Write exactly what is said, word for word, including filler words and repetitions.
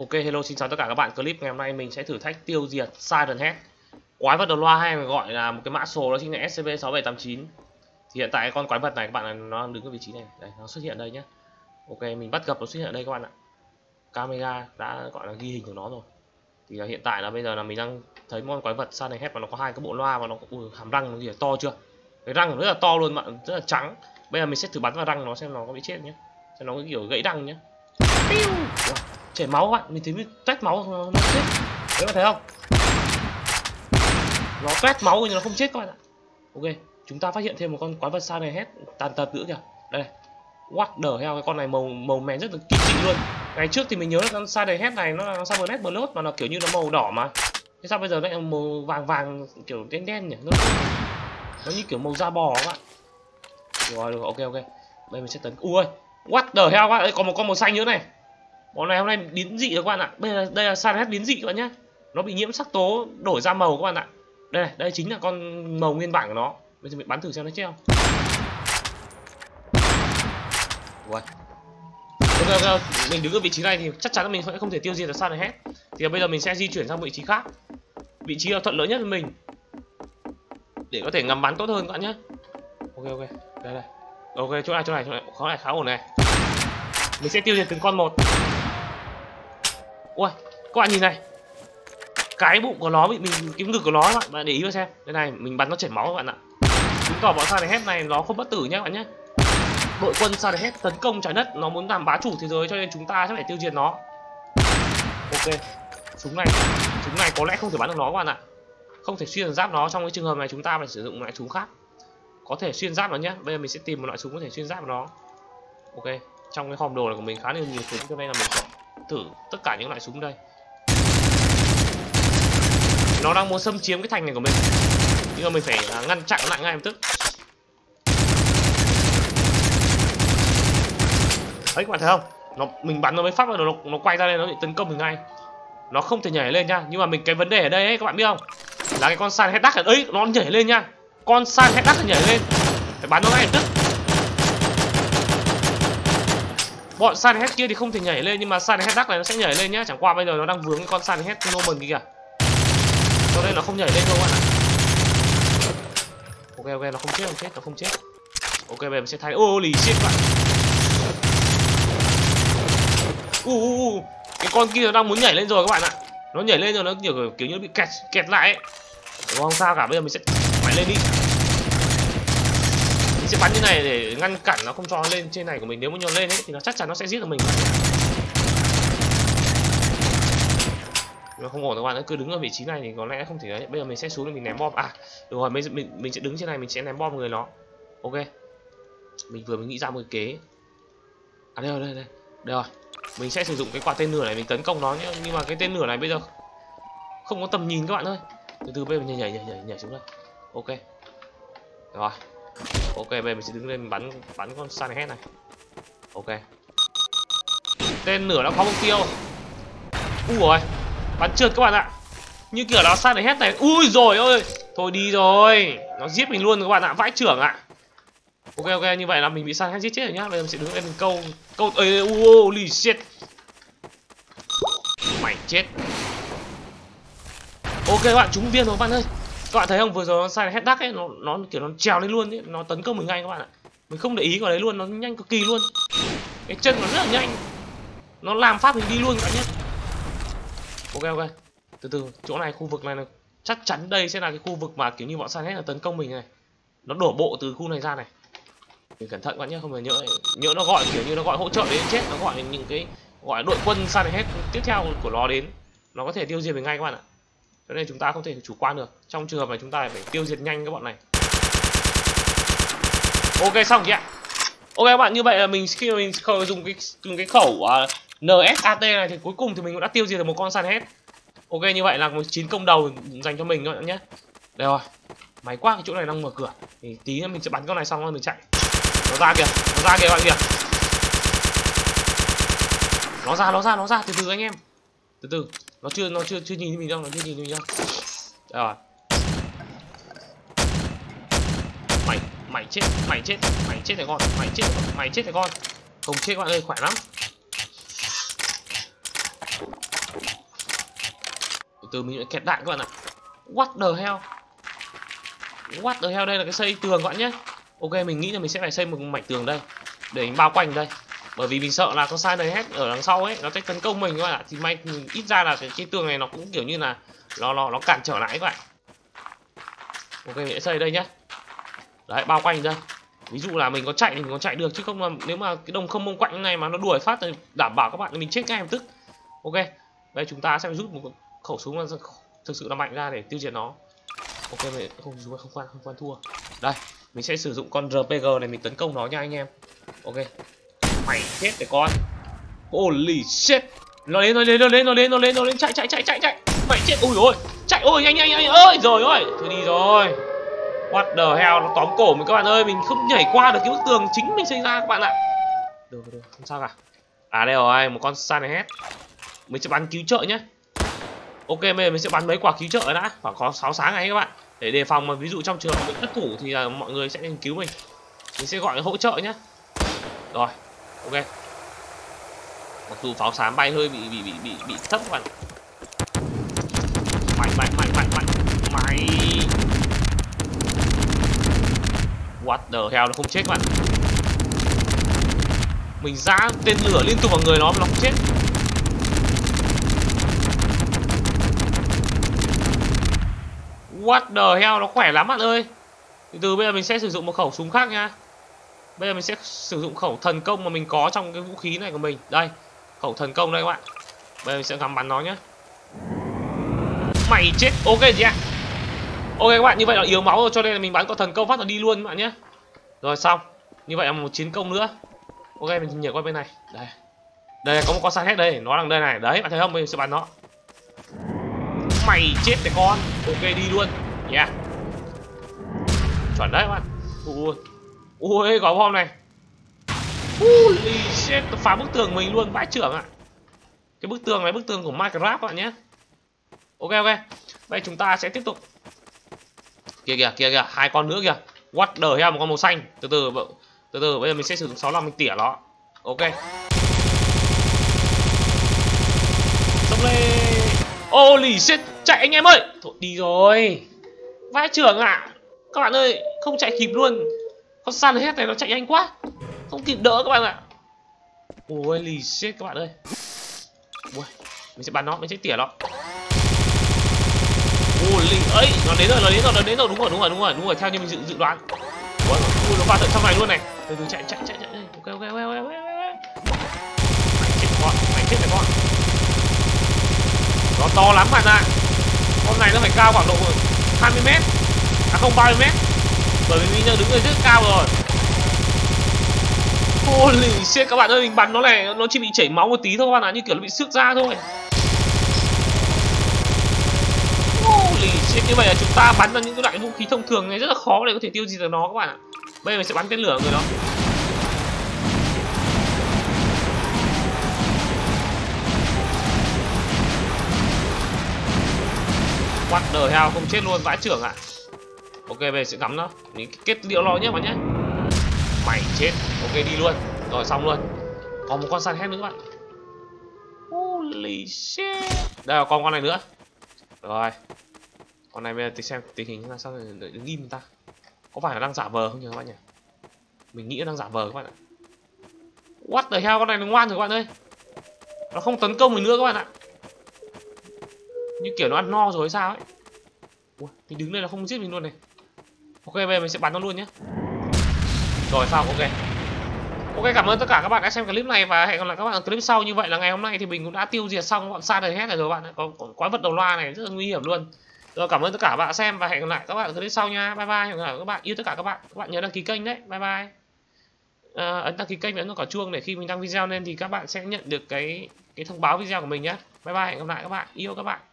Ok, hello, xin chào tất cả các bạn. Clip ngày hôm nay mình sẽ thử thách tiêu diệt Siren Head, quái vật đầu loa hay mình gọi là một cái mã số đó chính là S C P sáu bảy tám chín. Thì hiện tại con quái vật này các bạn, là nó đứng ở vị trí này, đây, nó xuất hiện đây nhé. Ok, mình bắt gặp nó xuất hiện ở đây các bạn ạ. Camera đã gọi là ghi hình của nó rồi. Thì là hiện tại là bây giờ là mình đang thấy con quái vật Siren Head và nó có hai cái bộ loa và nó có ui, hàm răng nó gì to chưa? Cái răng rất là to luôn bạn, rất là trắng. Bây giờ mình sẽ thử bắn vào răng nó xem nó có bị chết nhé. Xem nó có kiểu gãy răng nhé. Chảy máu các bạn, mình thấy tách máu nó, nó chết. Đấy bạn thấy không? Nó tách máu nhưng nó không chết các bạn ạ. Ok, chúng ta phát hiện thêm một con quái vật Siren Head tàn tật nữa kìa. Đây. What the hell, cái con này màu màu mè rất là kỳ dị luôn. Ngày trước thì mình nhớ là con Siren Head này nó là Cybernet Blood mà nó kiểu như nó màu đỏ mà. Thế sao bây giờ lại màu vàng vàng kiểu đen đen nhỉ? Nó, nó như kiểu màu da bò các bạn. Rồi, được, ok ok. Đây mình sẽ tấn. Ui, what the hell các bạn, đây còn một con màu xanh nữa này. Bọn này hôm nay biến dị rồi các bạn ạ. Bây giờ đây là Siren Head biến dị các bạn nhé. Nó bị nhiễm sắc tố đổi ra màu các bạn ạ. Đây này, đây chính là con màu nguyên bản của nó. Bây giờ mình bắn thử xem nó chết không. Ui. Ok, ok, mình đứng ở vị trí này thì chắc chắn là mình sẽ không thể tiêu diệt được Siren Head. Thì bây giờ mình sẽ di chuyển sang vị trí khác. Vị trí là thuận lợi nhất với mình, để có thể ngắm bắn tốt hơn các bạn nhé. Ok ok, đây đây. Ok, chỗ này chỗ này chỗ này khó này khá ổn này. Mình sẽ tiêu diệt từng con một. Ui, các bạn nhìn này, cái bụng của nó bị mình, cái ngực của nó các bạn, bạn để ý vào xem. Đây này, mình bắn nó chảy máu các bạn ạ. Chứng tỏ bọn Siren Head này nó không bất tử nhé các bạn nhé. Đội quân Siren Head tấn công trái đất, nó muốn làm bá chủ thế giới cho nên chúng ta sẽ phải tiêu diệt nó. Ok, súng này, súng này có lẽ không thể bắn được nó các bạn ạ. Không thể xuyên giáp nó, trong cái trường hợp này chúng ta phải sử dụng loại súng khác. Có thể xuyên giáp nó nhé. Bây giờ mình sẽ tìm một loại súng có thể xuyên giáp vào nó. Ok, trong cái hòm đồ này của mình khá là nhiều súng cho nên là mình sẽ thử tất cả những loại súng đây. Nó đang muốn xâm chiếm cái thành này của mình, nhưng mà mình phải ngăn chặn lại ngay lập tức. Đấy các bạn thấy không? Nó mình bắn nó mới phát vào nó nó quay ra đây, nó bị tấn công mình ngay. Nó không thể nhảy lên nhá. Nhưng mà mình cái vấn đề ở đây ấy các bạn biết không? Là cái con Siren Head Duck ở đấy nó nhảy lên nha. Con Siren Head Duck nhảy lên. Phải bắn nó ngay lập tức. Bọn Siren Head kia thì không thể nhảy lên, nhưng mà Siren Head Duck này nó sẽ nhảy lên nhá. Chẳng qua bây giờ nó đang vướng cái con Siren Head Norman kìa, cho nên nó không nhảy lên đâu các bạn ạ. Ok ok, nó không chết, không chết, nó không chết. Ok, bây giờ mình sẽ thay. Ô lì shit các bạn. U uh, uh, cái con kia nó đang muốn nhảy lên rồi các bạn ạ. Nó nhảy lên rồi, nó kiểu kiểu như bị kẹt kẹt lại ấy. Không sao cả, bây giờ mình sẽ phải lên đi. Mình sẽ bắn như này để ngăn cản nó không cho nó lên trên này của mình. Nếu mà nó lên ấy thì nó chắc chắn nó sẽ giết được mình. Nó không ổn các bạn, nó cứ đứng ở vị trí này thì có lẽ không thể đấy. Bây giờ mình sẽ xuống để mình ném bom. À, được rồi, mình mình mình sẽ đứng trên này, mình sẽ ném bom người nó. Ok. Mình vừa mới nghĩ ra một cái kế. À đây rồi, đây đây. Đây rồi. Mình sẽ sử dụng cái quả tên lửa này mình tấn công nó nhé. Nhưng mà cái tên lửa này bây giờ không có tầm nhìn các bạn ơi. Từ từ bây giờ mình nhảy nhảy nhảy nhảy xuống đây. Ok. Rồi. Ok, bây giờ mình sẽ đứng lên mình bắn bắn con Siren Head này. Ok. Tên lửa đã có mục tiêu. Ui rồi. Bắn trượt các bạn ạ. Như kiểu là Siren Head này. Ui rồi ơi. Thôi đi rồi. Nó giết mình luôn các bạn ạ, vãi trưởng ạ. Ok ok, như vậy là mình bị Siren Head giết chết rồi nhá. Bây giờ mình sẽ đứng lên mình câu câu ơi u holy shit. Mày chết. Ok các bạn, trúng viên rồi các bạn ơi. Các bạn thấy không, vừa rồi Siren Head Duck ấy nó nó kiểu nó trèo lên luôn ấy, nó tấn công mình ngay các bạn ạ. Mình không để ý vào đấy luôn, nó nhanh cực kỳ luôn. Cái chân nó rất là nhanh. Nó làm phát mình đi luôn các bạn nhé. Ok ok. Từ từ, chỗ này khu vực này là chắc chắn đây sẽ là cái khu vực mà kiểu như bọn Siren Head là tấn công mình này. Nó đổ bộ từ khu này ra này. Mình cẩn thận các bạn nhé, không phải nhỡ nhỡ nó gọi kiểu như nó gọi hỗ trợ đến chết, nó gọi những cái gọi đội quân Siren Head tiếp theo của nó đến, nó có thể tiêu diệt mình ngay các bạn ạ. Cho nên chúng ta không thể chủ quan được. Trong trường hợp này chúng ta phải tiêu diệt nhanh các bọn này. Ok xong chị ạ. Ok các bạn, như vậy là mình khi mà mình dùng cái dùng cái khẩu uh, N S A T này thì cuối cùng thì mình cũng đã tiêu diệt được một con Siren Head. Ok, như vậy là một chiến công đầu dành cho mình các bạn nhé. Đây rồi. May quá, cái chỗ này đang mở cửa. Thì tí nữa mình sẽ bắn con này xong rồi mình chạy. Nó ra kìa, nó ra kìa các bạn kìa. Nó ra, nó ra, nó ra, từ từ anh em. Từ từ, nó chưa nó chưa chưa nhìn mình đâu, nó chưa nhìn mình đâu. Đây rồi. Mày, mày chết, mày chết, mày chết này con, mày chết này con, mày chết này con. Không chết các bạn ơi, khỏe lắm. từ mình lại kẹt đạn các bạn ạ. What the hell? What the hell, đây là cái xây tường các bạn nhé. Ok, mình nghĩ là mình sẽ phải xây một mảnh tường đây để mình bao quanh đây. Bởi vì mình sợ là con sai này hết ở đằng sau ấy nó sẽ tấn công mình các bạn ạ. Thì may ít ra là cái, cái tường này nó cũng kiểu như là nó nó nó cản trở lại các bạn. Ok, mình sẽ xây đây nhá. Đấy, bao quanh đây. Ví dụ là mình có chạy thì mình có chạy được, chứ không là nếu mà cái đồng không mông quạnh này mà nó đuổi phát thì đảm bảo các bạn mình chết ngay lập tức. Ok, đây chúng ta sẽ rút một khẩu súng là thực sự là mạnh ra để tiêu diệt nó. Ok, mình không không không quan không quan thua. Đây, mình sẽ sử dụng con rờ pê giê này mình tấn công nó nha anh em. Ok, mày chết để con. Holy shit, nó lên nó lên nó lên nó lên nó lên nó lên chạy chạy chạy chạy chạy. Mày chết, ui ôi, chạy ôi anh anh anh ơi, rồi ơi, thôi đi rồi. What the hell, nó tóm cổ mình các bạn ơi, mình không nhảy qua được cái bức tường chính mình xây ra các bạn ạ. Được được, không sao cả. À đây rồi, một con Sanahead. Mình sẽ bắn cứu trợ nhé. Ok, bây giờ mình sẽ bắn mấy quả cứu trợ đã, khoảng có sáu sáng này các bạn, để đề phòng mà ví dụ trong trường hợp bị thất thủ thì là mọi người sẽ cứu mình. Mình sẽ gọi hỗ trợ nhé. Rồi, ok. Mặc dù pháo xám bay hơi bị bị bị bị bị thấp các bạn. Mạnh mạnh mạnh mạnh mạnh mày. What the hell, nó không chết các bạn. Mình giã tên lửa liên tục vào người nó mà nó không chết. What the hell, nó khỏe lắm bạn ơi. Từ từ bây giờ mình sẽ sử dụng một khẩu súng khác nha. Bây giờ mình sẽ sử dụng khẩu thần công mà mình có trong cái vũ khí này của mình. Đây, khẩu thần công đây các bạn. Bây giờ mình sẽ ngắm bắn nó nhé. Mày chết, ok chị ạ. Ok các bạn, như vậy là yếu máu rồi cho nên là mình bắn con thần công phát là đi luôn các bạn nhé. Rồi xong, như vậy là một chiến công nữa. Ok, mình nhảy qua bên này. Đây, đây có một con Sanahead đây, nó đang đây này. Đấy, bạn thấy không, mình sẽ bắn nó. Mày chết để con. Ok, đi luôn. Yeah, chuẩn đấy các bạn. Ui ui, có bom này. Holy shit, nó phá bức tường mình luôn, vãi trưởng ạ. Cái bức tường này bức tường của Minecraft các bạn nhé. Ok ok, vậy chúng ta sẽ tiếp tục. Kìa kìa kìa kìa, hai con nữa kìa. What the hell, một con màu xanh. Từ từ từ từ, bây giờ mình sẽ sử dụng sáu lăm mình tỉa nó. Ok, xông lên. Holy shit, chạy anh em ơi. Thôi đi rồi, vãi trưởng ạ. À, các bạn ơi, không chạy kịp luôn. Con Sanahead này nó chạy nhanh quá, không kịp đỡ các bạn ạ. Holy shit các bạn ơi. Ui, mình sẽ bắn nó, mình sẽ tỉa nó. Holy ấy, nó đến rồi, nó đến rồi, nó đến rồi, đúng rồi, đúng rồi, đúng rồi, đúng rồi, theo như mình dự dự đoán. Ui, nó vào tận trong này luôn này. Từ từ chạy chạy chạy chạy. Ok ok ok ok. Mày chết con, mày chết con. Nó to lắm bạn ạ. Con này nó phải cao khoảng độ hai mươi mét. À không, ba mươi mét. Bởi vì mình đứng ở rất cao rồi. Holy shit các bạn ơi, mình bắn nó này, nó chỉ bị chảy máu một tí thôi các bạn ạ, như kiểu nó bị xước da thôi. Holy shit, như vậy là chúng ta bắn ra những cái loại vũ khí thông thường này rất là khó để có thể tiêu diệt được nó các bạn ạ. Bây giờ mình sẽ bắn tên lửa người đó. What the hell, không chết luôn, vãi trưởng ạ. Ok, bây giờ sẽ ngắm nó, mình kết liễu nó nhé bạn nhé. Mày chết, ok đi luôn. Rồi xong luôn. Còn một con Sanahead nữa các bạn. Holy shit. Đây là con con này nữa. Rồi. Con này bây giờ thì xem tình hình là sao, để đứng im người ta. Có phải là đang giả vờ không nhỉ các bạn nhỉ? Mình nghĩ là đang giả vờ các bạn ạ. What the hell, con này nó ngoan rồi các bạn ơi. Nó không tấn công mình nữa các bạn ạ. Như kiểu nó ăn no rồi hay sao ấy. Ui, mình đứng đây là không giết mình luôn này. Ok, bây giờ mình sẽ bắn nó luôn nhé. Rồi xong, ok. Ok, cảm ơn tất cả các bạn đã xem clip này và hẹn gặp lại các bạn ở clip sau. Như vậy là ngày hôm nay thì mình cũng đã tiêu diệt xong bọn Sanahead này rồi các bạn. Có, có quái vật đầu loa này rất là nguy hiểm luôn. Rồi, cảm ơn tất cả các bạn xem và hẹn gặp lại các bạn ở clip sau nha. Bye bye, hẹn gặp lại các bạn, yêu tất cả các bạn. Các bạn nhớ đăng ký kênh đấy. Bye bye. À, ấn đăng ký kênh và ấn quả chuông để khi mình đăng video lên thì các bạn sẽ nhận được cái cái thông báo video của mình nhé. Bye bye, hẹn gặp lại các bạn, yêu các bạn.